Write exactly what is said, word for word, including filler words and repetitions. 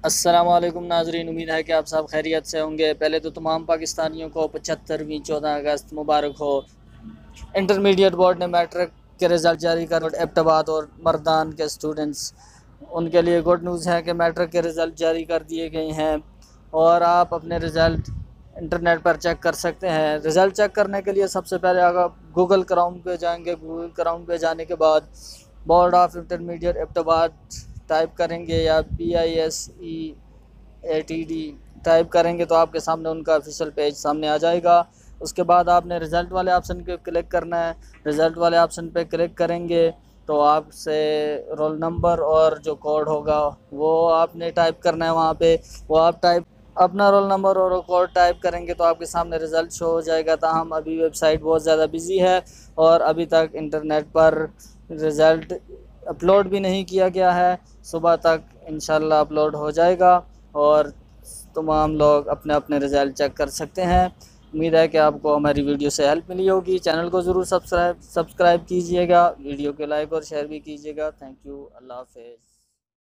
अस्सलाम वालेकुम नाजरीन, उम्मीद है कि आप सब खैरियत से होंगे। पहले तो तमाम पाकिस्तानियों को पचहत्तरवीं चौदह अगस्त मुबारक हो। इंटरमीडिएट बोर्ड ने मैट्रिक के रिज़ल्ट जारी कर एबटाबाद और मर्दान के स्टूडेंट्स, उनके लिए गुड न्यूज़ है कि मैट्रिक के रिज़ल्ट जारी कर दिए गए हैं और आप अपने रिज़ल्ट इंटरनेट पर चेक कर सकते हैं। रिज़ल्ट चेक करने के लिए सबसे पहले आप गूगल क्रोम पे जाएंगे। गूगल क्रोम पे जाने के बाद board of intermediate Abbottabad type करेंगे या P I S E A T D type करेंगे तो आपके सामने उनका ऑफिशियल पेज सामने आ जाएगा। उसके बाद आपने रिज़ल्ट वाले ऑप्शन पे क्लिक करना है। रिज़ल्ट वाले ऑप्शन पे क्लिक करेंगे तो आपसे रोल नंबर और जो कोड होगा वो आपने टाइप करना है वहाँ पे। वो आप टाइप अपना रोल नंबर और कोड टाइप करेंगे तो आपके सामने रिज़ल्ट शो हो जाएगा। ताहम अभी वेबसाइट बहुत ज़्यादा बिजी है और अभी तक इंटरनेट पर रिज़ल्ट अपलोड भी नहीं किया गया है। सुबह तक इंशाल्लाह अपलोड हो जाएगा और तमाम लोग अपने अपने रिज़ल्ट चेक कर सकते हैं। उम्मीद है कि आपको हमारी वीडियो से हेल्प मिली होगी। चैनल को ज़रूर सब्सक्राइब सब्सक्राइब कीजिएगा, वीडियो को लाइक और शेयर भी कीजिएगा। थैंक यू, अल्लाह हाफ़िज़।